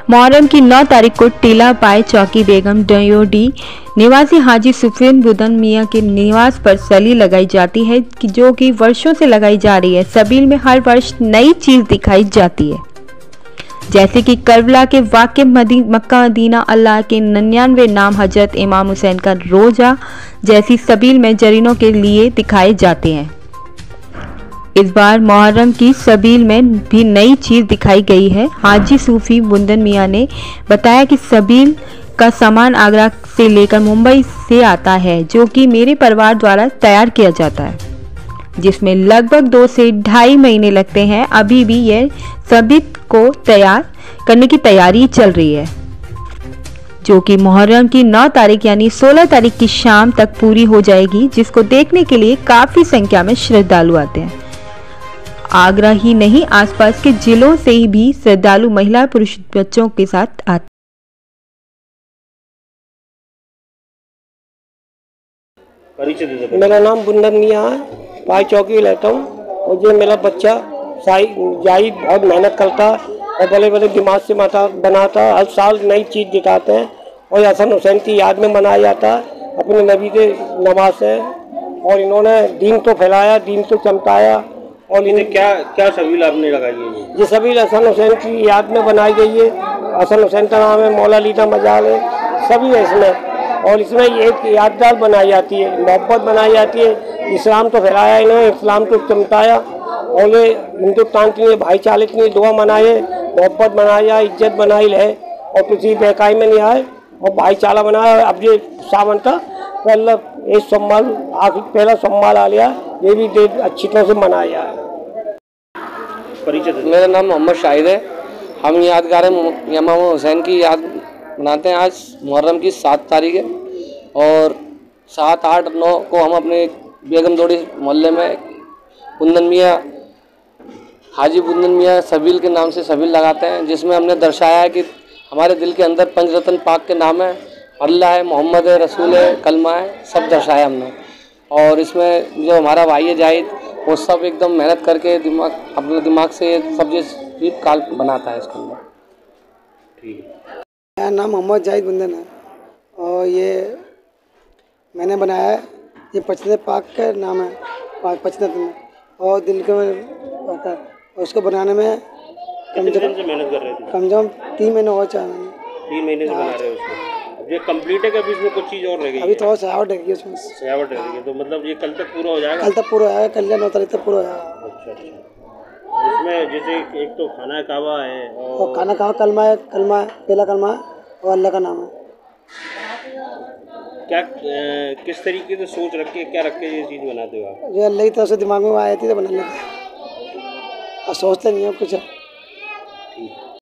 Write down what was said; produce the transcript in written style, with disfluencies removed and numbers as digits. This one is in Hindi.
मुहर्रम की 9 तारीख को टीला पाए चौकी बेगम डयोडी निवासी हाजी सुफियान बुंदन मियां के निवास पर सली लगाई जाती है जो कि वर्षों से लगाई जा रही है। सबील में हर वर्ष नई चीज दिखाई जाती है, जैसे कि करबला के वाक़े मक्का मदीना अल्लाह के 99 नाम हजरत इमाम हुसैन का रोजा जैसी सबील में जरीनों के लिए दिखाए जाते हैं। इस बार मुहर्रम की सबील में भी नई चीज़ दिखाई गई है। हाजी सूफी बुंदन मियां ने बताया कि सबील का सामान आगरा से लेकर मुंबई से आता है, जो कि मेरे परिवार द्वारा तैयार किया जाता है, जिसमें लगभग 2 से ढाई महीने लगते हैं। अभी भी यह सबील को तैयार करने की तैयारी चल रही है, जो कि मुहर्रम की 9 तारीख यानी 16 तारीख की शाम तक पूरी हो जाएगी, जिसको देखने के लिए काफ़ी संख्या में श्रद्धालु आते हैं। आगरा ही नहीं, आसपास के जिलों से भी श्रद्धालु महिला पुरुष बच्चों के साथ आते। मेरा नाम बुंदन मियां है, पाई चौकी रहता हूँ। और ये मेरा बच्चा जाहिद बहुत मेहनत करता और बड़े बड़े दिमाग से माता बनाता। हर साल नई चीज़ दिखाते हैं और हसन हुसैन की याद में मनाया जाता है। अपने नबी के नमाज है और इन्होंने दीन तो फैलाया, दीन तो चमकाया। और इन्हें क्या सबील आपने लगाई है? ये सबील हसन हुसैन की याद में बनाई गई है। हसन हुसैन का नाम है, मौला लीदा मजाल है, सभी है इसमें। और इसमें एक यादगार बनाई जाती है, मोहब्बत बनाई जाती है। इस्लाम तो फैलाया इन्होंने, इस्लाम तो चमकाया और हिंदुस्तान के लिए भाईचारे के लिए दुआ मनाए, मोहब्बत बनाया, इज्जत बनाई है और किसी बेकाई में नहीं आए और भाईचारा बनाया। अब ये सावन का एक सोमवार आखिर पहला सोमवार आ गया, ये भी डेट अच्छी तरह से मनाया है। मेरा नाम मोहम्मद शाहिद है। हम यादगार इमाम हुसैन की याद मनाते हैं। आज मुहर्रम की 7 तारीख है और 7, 8, 9 को हम अपने बेगम दौड़ी मोहल्ले में बुंदन मियां हाजी बुंदन मियां सबील के नाम से सबील लगाते हैं, जिसमें हमने दर्शाया है कि हमारे दिल के अंदर 5 रत्न पाक के नाम है, अल्लाह है, मोहम्मद है, रसूल है, कलमा है, सब दर्शाया हमने। और इसमें जो हमारा भाई है जाहिद, वो सब एकदम मेहनत करके अपने दिमाग से सब चीज़ काल बनाता है इसके अंदर। ठीक है। मेरा नाम मोहम्मद जाहिद बुंदन है और ये मैंने बनाया है। ये 5 रत्न पाक का नाम है, 5 रत्न और दिल के में आता है। और उसको बनाने में कम से कम 3 महीने और चाहिए। 3 महीने से बना रहे हो उसको? ये कंप्लीट है कि अभी इसमें कुछ चीज़ और रह गई? अभी थोड़ा सजावट है उसमें। सजावट रह गई है, तो मतलब ये कल तक पूरा हो जाएगा? कल तक पूरा हो जाएगा, कल या 9 तारीख तक पूरा हो जाएगा। अच्छा। इसमें जैसे एक तो खाना काबा है और खाना काबा कलमा है, पहला कलमा है और अल्लाह का नाम है। क्या किस तरीके से सोच रख के क्या रख के ये चीज़ बनाते हो आप? ये अल्लाह की तरफ से दिमाग में आई थी तो बना लेते और सोचते नहीं हो कुछ। ठीक।